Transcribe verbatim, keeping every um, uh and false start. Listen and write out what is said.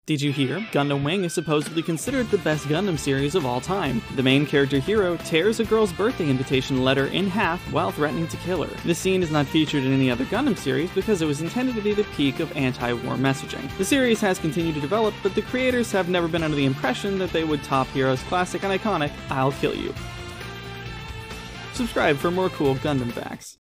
Did you hear? Gundam Wing is supposedly considered the best Gundam series of all time. The main character Heero tears a girl's birthday invitation letter in half while threatening to kill her. This scene is not featured in any other Gundam series because it was intended to be the peak of anti-war messaging. The series has continued to develop, but the creators have never been under the impression that they would top Heero's classic and iconic "I'll kill you." Subscribe for more cool Gundam facts.